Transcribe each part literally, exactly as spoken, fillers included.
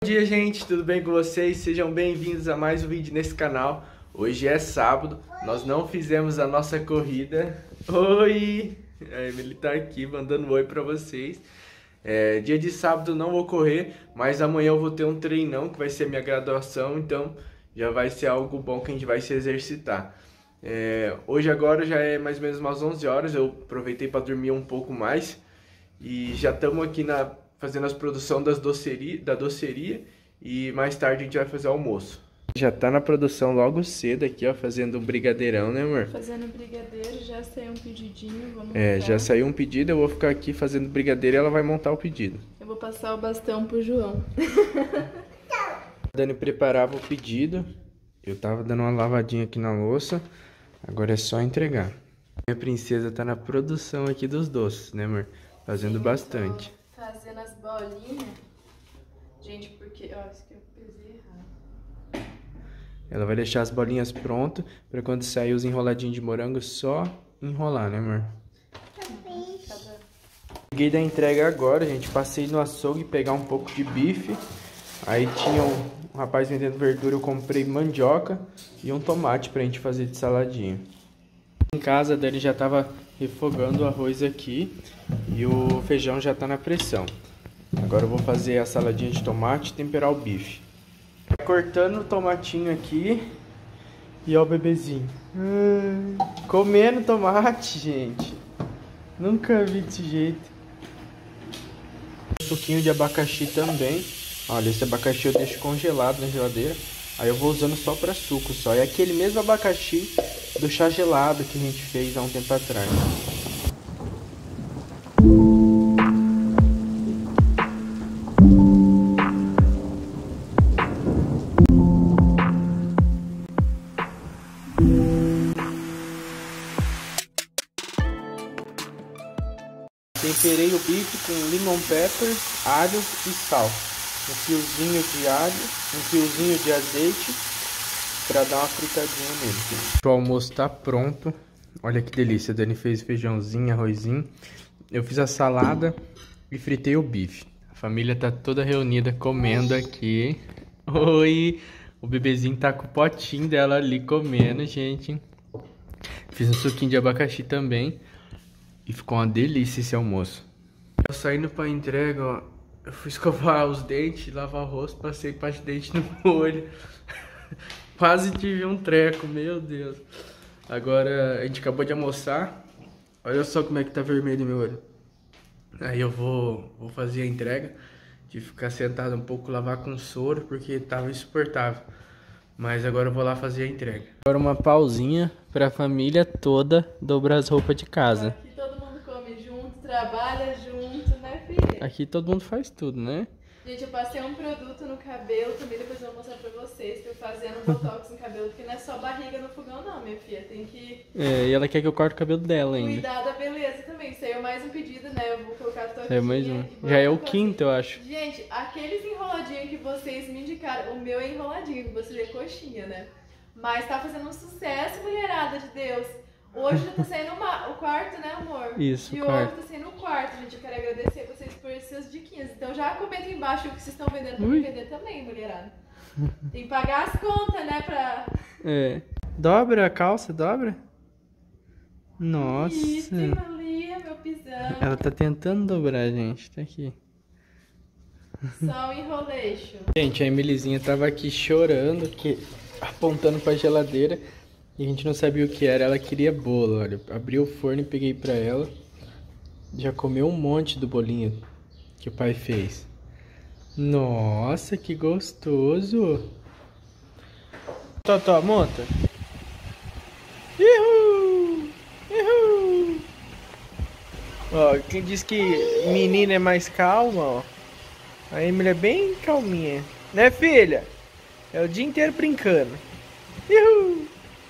Bom dia, gente, tudo bem com vocês? Sejam bem-vindos a mais um vídeo nesse canal. Hoje é sábado, nós não fizemos a nossa corrida. Oi! A Emily tá aqui mandando oi pra vocês. É, dia de sábado não vou correr, mas amanhã eu vou ter um treinão que vai ser minha graduação, então já vai ser algo bom que a gente vai se exercitar. É, hoje agora já é mais ou menos umas onze horas, eu aproveitei para dormir um pouco mais e já estamos aqui na, fazendo as produções das doceria, da doceria e mais tarde a gente vai fazer almoço. Já tá na produção logo cedo aqui, ó, fazendo um brigadeirão, né, amor? Fazendo brigadeiro, já saiu um pedidinho, vamos É, montar. já saiu um pedido, eu vou ficar aqui fazendo brigadeiro e ela vai montar o pedido. Eu vou passar o bastão pro João. A Dani preparava o pedido, eu tava dando uma lavadinha aqui na louça, agora é só entregar. Minha princesa tá na produção aqui dos doces, né, amor? Fazendo Sim, bastante. Fazendo as bolinhas. Gente, porque... Ó, isso que eu pesei errado. Ela vai deixar as bolinhas prontas pra quando sair os enroladinhos de morango, só enrolar, né, amor? Cheguei da entrega agora, gente. Passei no açougue pegar um pouco de bife. Aí tinha um, um rapaz vendendo verdura, eu comprei mandioca e um tomate pra gente fazer de saladinha. Em casa, a Dani já tava refogando o arroz aqui e o feijão já tá na pressão. Agora eu vou fazer a saladinha de tomate e temperar o bife. Cortando o tomatinho aqui e ó o bebezinho. Hum, comendo tomate, gente. Nunca vi desse jeito. Um suquinho de abacaxi também. Olha, esse abacaxi eu deixo congelado na geladeira. Aí eu vou usando só para suco só. É aquele mesmo abacaxi do chá gelado que a gente fez há um tempo atrás. Temperei o bife com lemon pepper, alho e sal. Um fiozinho de alho, um fiozinho de azeite para dar uma fritadinha nele. O almoço tá pronto. Olha que delícia. A Dani fez feijãozinho, arrozinho. Eu fiz a salada e fritei o bife. A família tá toda reunida comendo aqui. Oi! O bebezinho tá com o potinho dela ali comendo, gente. Fiz um suquinho de abacaxi também. E ficou uma delícia esse almoço. Eu saindo pra entrega, ó. Eu fui escovar os dentes, lavar o rosto, passei pasta de dente no olho. Quase tive um treco, meu Deus. Agora a gente acabou de almoçar. Olha só como é que tá vermelho meu olho. Aí eu vou, vou fazer a entrega. De ficar sentado um pouco, lavar com soro, porque tava insuportável. Mas agora eu vou lá fazer a entrega. Agora uma pausinha pra família toda dobrar as roupas de casa. Aqui todo mundo come junto, trabalha junto, né, filha? Aqui todo mundo faz tudo, né? Gente, eu passei um produto no cabelo, também depois eu vou mostrar pra vocês. Tô fazendo botox no cabelo, porque não é só barriga no fogão não, minha filha. Tem que É, e ela quer que eu corte o cabelo dela ainda. cuidar da beleza também. Saiu mais um pedido, né? Eu vou colocar a toquinha. É mais um. e vou Já é o fazer. quinto, eu acho. Gente, aqueles enroladinhos que vocês me indicaram, o meu é enroladinho, que você vê coxinha, né? Mas tá fazendo um sucesso, mulherada de Deus. Hoje já tá saindo uma, o quarto, né, amor? Isso, de o quarto. hoje tá saindo o quarto, gente. Eu quero agradecer vocês por essas diquinhas. Então já comenta embaixo o que vocês estão vendendo pra Ui. me vender também, mulherada. Tem que pagar as contas, né, pra... É. Dobra a calça, dobra? Nossa. Isso, Malia, meu pisão. Ela tá tentando dobrar, gente. Tá aqui. Só o enroleixo. Gente, a Emilizinha tava aqui chorando, que, apontando pra geladeira. E a gente não sabia o que era. Ela queria bolo, olha. Abri o forno e peguei pra ela. Já comeu um monte do bolinho que o pai fez. Nossa, que gostoso. Totó, monta. Uhul! Uhul! Ó, quem diz que menina é mais calma, ó. A Emily é bem calminha. Né, filha? É o dia inteiro brincando. Uhul!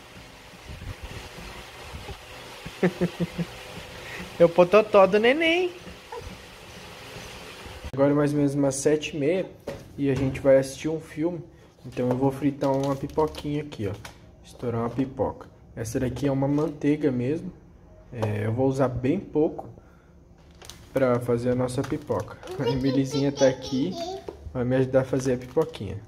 É o pototó do neném. Agora é mais ou menos umas sete e meia e a gente vai assistir um filme. Então eu vou fritar uma pipoquinha aqui, ó. Estourar uma pipoca. Essa daqui é uma manteiga mesmo. É, eu vou usar bem pouco pra fazer a nossa pipoca. A Emilizinha tá aqui. Vai me ajudar a fazer a pipoquinha.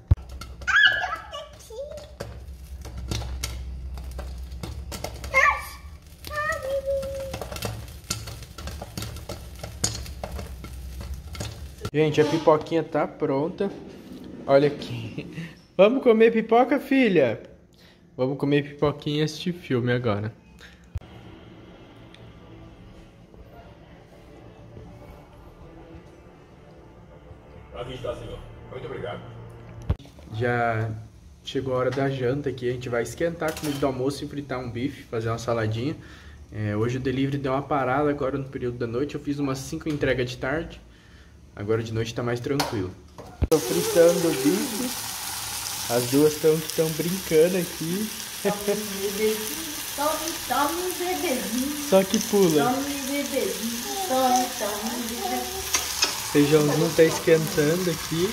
Gente, a pipoquinha tá pronta. Olha aqui. Vamos comer pipoca, filha? Vamos comer pipoquinha e assistir filme agora. Aqui está, senhor. Muito obrigado. Já chegou a hora da janta aqui. A gente vai esquentar a comida do almoço e fritar um bife, fazer uma saladinha. É, hoje o delivery deu uma parada agora no período da noite. Eu fiz umas cinco entregas de tarde. Agora de noite tá mais tranquilo. Tô fritando o bife. As duas estão brincando aqui. Tome, bebezinho. Tome, tome, bebezinho. Só que pula. Tome, bebezinho. Tome, tome, bebezinho. Feijãozinho tá esquentando aqui.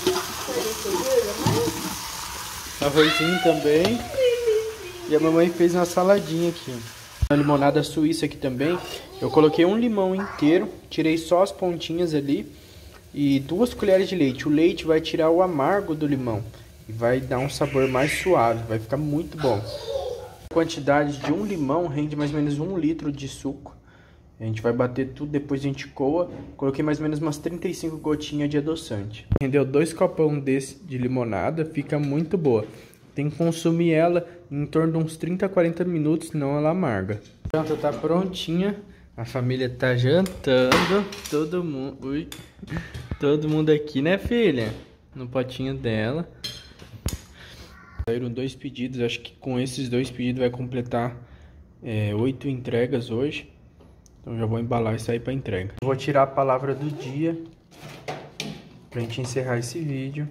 Arrozinho também. E a mamãe fez uma saladinha aqui. Uma limonada suíça aqui também. Eu coloquei um limão inteiro. Tirei só as pontinhas ali. E duas colheres de leite. O leite vai tirar o amargo do limão. E vai dar um sabor mais suave. Vai ficar muito bom. A quantidade de um limão rende mais ou menos um litro de suco. A gente vai bater tudo, depois a gente coa. Coloquei mais ou menos umas trinta e cinco gotinhas de adoçante. Rendeu dois copão desse de limonada. Fica muito boa. Tem que consumir ela em torno de uns trinta a quarenta minutos, senão ela amarga. A janta tá prontinha. A família tá jantando. Todo mundo... Ui. Todo mundo aqui, né, filha? No potinho dela. Saíram dois pedidos. Acho que com esses dois pedidos vai completar é, oito entregas hoje. Então já vou embalar e sair para entrega. Vou tirar a palavra do dia pra gente encerrar esse vídeo.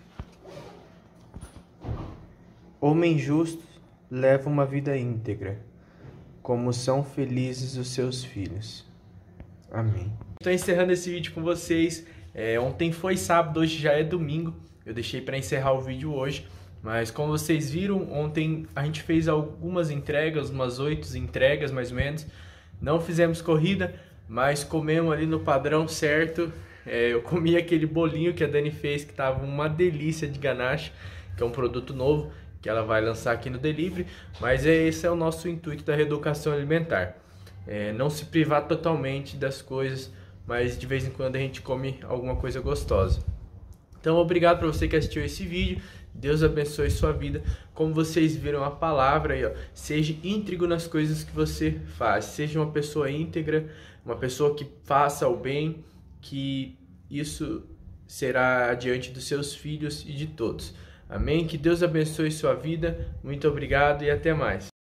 Homem justo leva uma vida íntegra, como são felizes os seus filhos. Amém. Estou encerrando esse vídeo com vocês. É, ontem foi sábado, hoje já é domingo. Eu deixei para encerrar o vídeo hoje. Mas como vocês viram, ontem a gente fez algumas entregas, umas oito entregas mais ou menos. Não fizemos corrida, mas comemos ali no padrão certo. É, eu comi aquele bolinho que a Dani fez, que estava uma delícia de ganache, que é um produto novo que ela vai lançar aqui no delivery. Mas é, esse é o nosso intuito da reeducação alimentar. É, não se privar totalmente das coisas, mas de vez em quando a gente come alguma coisa gostosa. Então obrigado para você que assistiu esse vídeo. Deus abençoe sua vida. Como vocês viram a palavra aí, ó, seja íntegro nas coisas que você faz. Seja uma pessoa íntegra, uma pessoa que faça o bem, que isso será diante dos seus filhos e de todos. Amém? Que Deus abençoe sua vida. Muito obrigado e até mais.